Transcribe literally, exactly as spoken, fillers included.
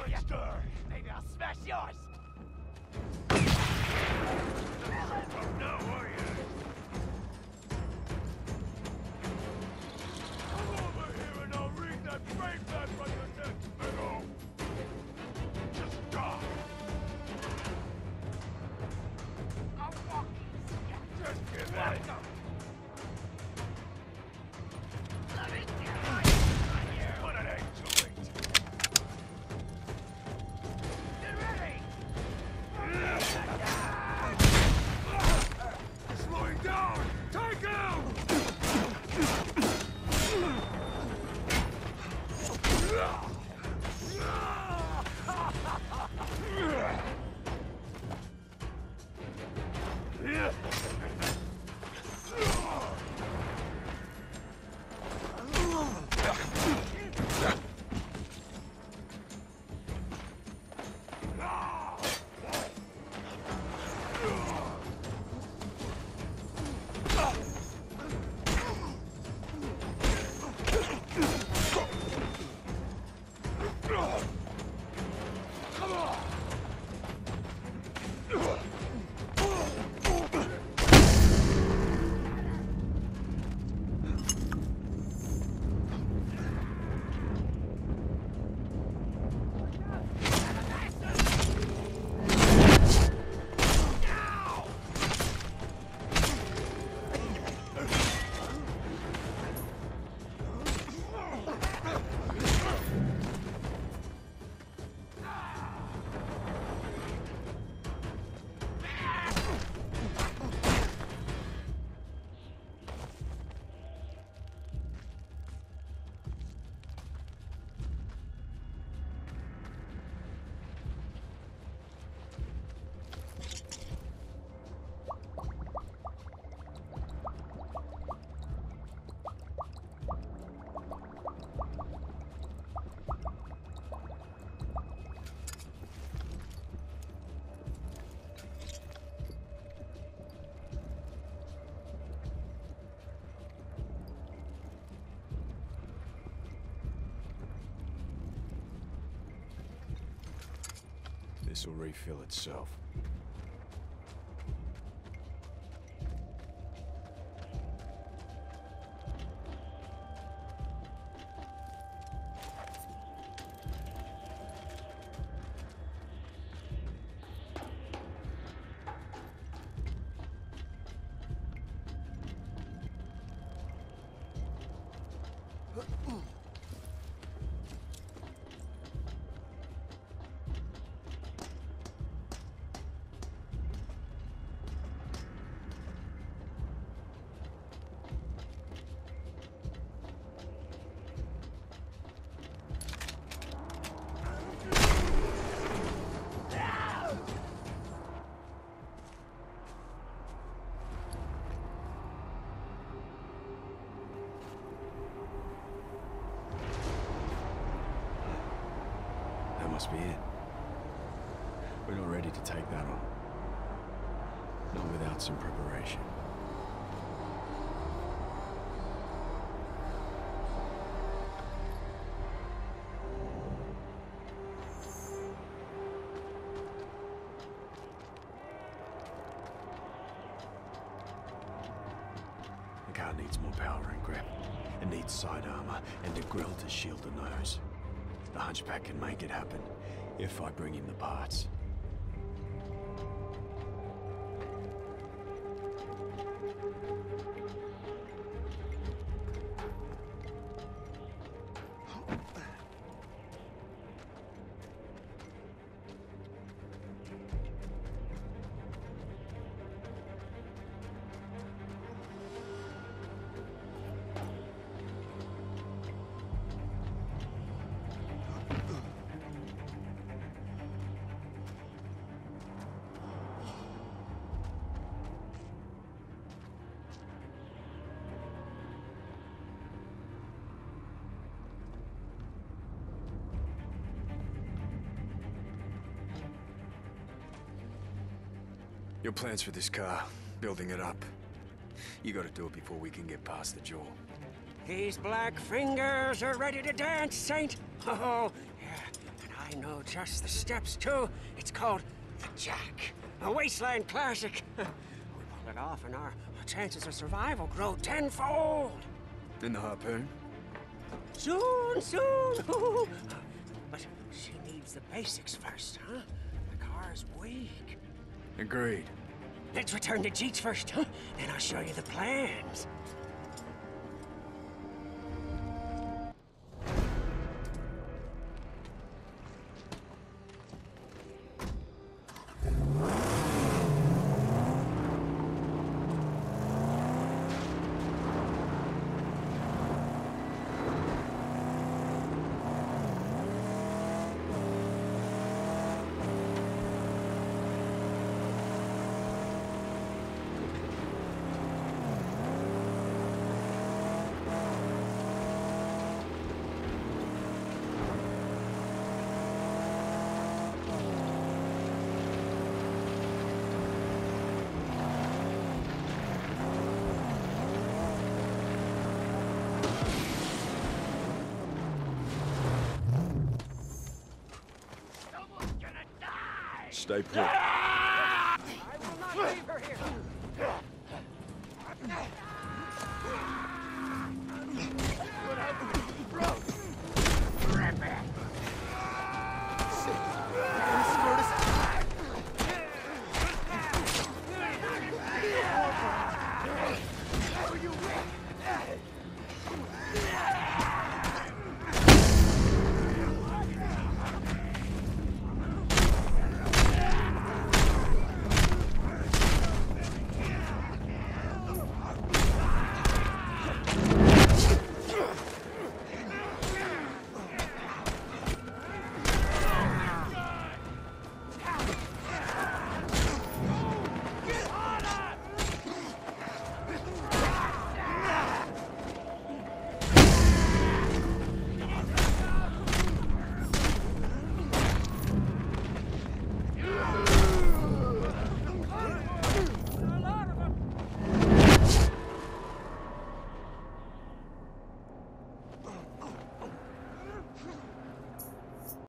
monster! Maybe I'll smash yours! No, are you? Come over here and I'll read that brave man from your neck, Meadow! Just die! I'll walk you. Just give it! Let me get my you! But it ain't too late! Get ready! Slowing down! Take him! This will refill itself. Must be it. We're not ready to take that on. Not without some preparation. The car needs more power and grip. It needs side armor and a grille to shield the nose. The Hunchback can make it happen, if I bring him the parts. Your plans for this car, building it up. You gotta do it before we can get past the jaw. These black fingers are ready to dance, Saint. Oh, yeah, and I know Oh, just the steps, too. It's called the Jack, a wasteland classic. We pull it off, and our chances of survival grow tenfold. And the harpoon? Soon, soon. But she needs the basics first, huh? The car's weak. Agreed. Let's return to Jeets first, huh? Then I'll show you the plans. Stay put. I will not leave her here. What happened?